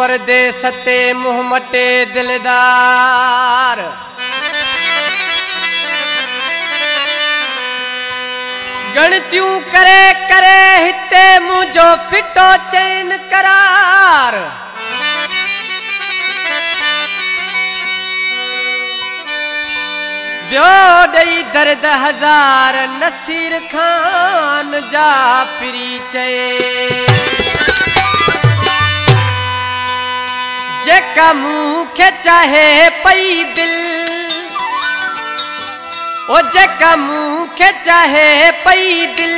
परदेस ते मुंह मटे दिलदार। गणतियूं करे करे हिते मुझो फिटो चैन करार। ब्यो दई दर्द हजार नसीर खान जा फिरी चए। जेका मूंखे चाहे पई दिल, ओ जेका मूंखे चाहे पई दिल,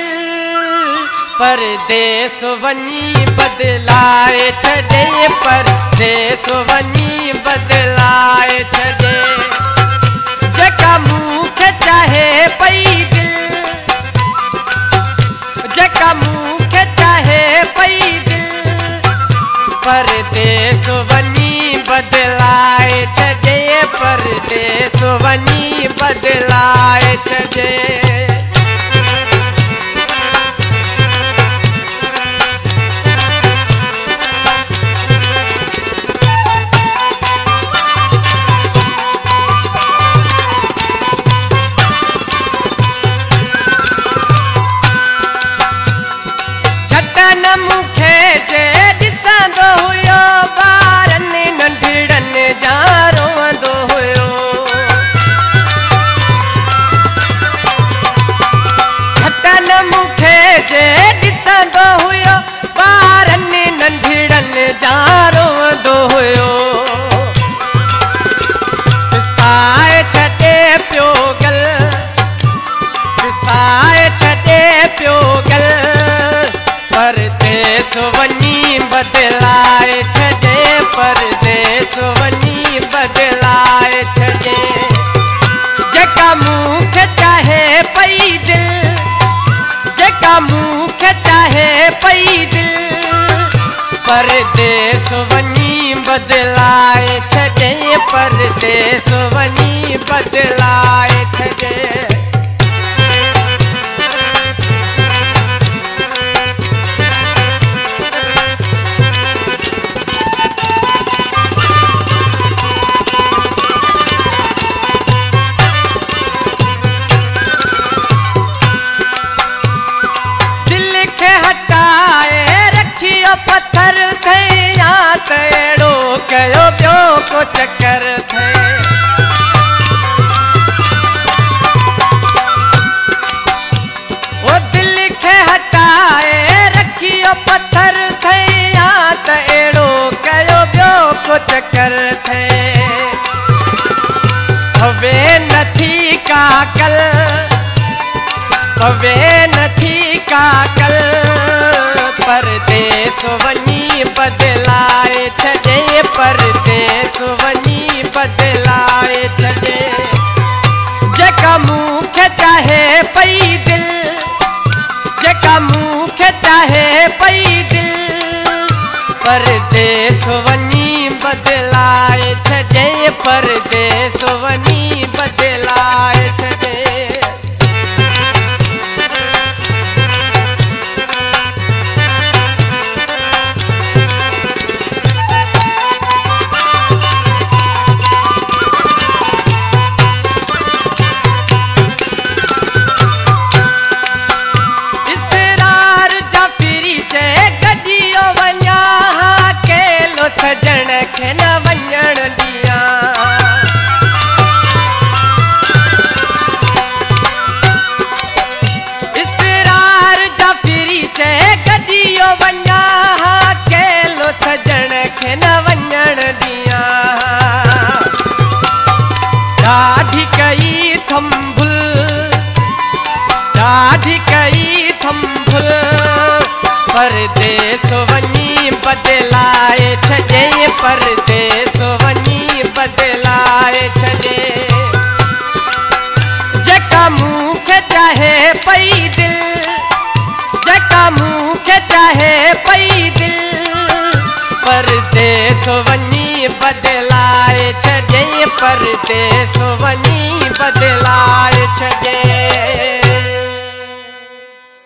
परदेस वनी बदलाए छॾे, परदेस वनी बदलाए छॾे। जेका मूंखे चाहे पई दिल, जेका मूंखे चाहे पई दिल, परदेस वनी बदलाए छॾे, परदेस वनी बदलाए छॾे। मूंखे जे ॾिसंदो हुयो ॿारनि नंढड़नि जा रोअंदो हुयो। छटन मूंखे जे ॾिसंदो हुयो ॿारनि नंढड़नि जा रोअंदो हुयो। पिसाए छॾे पियो गल, पिसाए छॾे पियो गल, परदेस वनी बदलाए छॾे, परदेस वनी बदलाए छॾे। जेका मूंखे चाहे पई दिल, जेका मूंखे चाहे पई दिल, परदेस वनी बदलाए छॾे, परदेस वनी बदलाए छॾे। पत्थर थे या तेड़ो कयो ॿियो को चक्कर थे। वो दिल खे हटाए रखियो पत्थर थे या तेड़ो कयो ॿियो को चक्कर थे। हवे नथी काकल, हवे नथी काकल, परदेस वनी बदलाए छॾे, परदेस वनी बदलाए छॾे। जेका मूंखे चाहे पई दिल, जेका मूंखे चाहे पई दिल, परदेस वनी बदलाए छॾे, परदेस वनी बदलाए छॾे। सजण खे न वञण ॾियां, इसरार जा फिरी चए गॾियो वञा, केलो सजण खे न वञण ॾियां। ॾाढी कई थंभुल, ॾाढी कई थंभुल, परदेस वनी बदलाए छॾे, परदेस वनी बदलाए छॾे। जेका मूंखे चाहे पई दिल, जेका मूंखे चाहे पई दिल, परदेस वनी बदलाए छॾे, परदेस वनी बदलाए छॾे।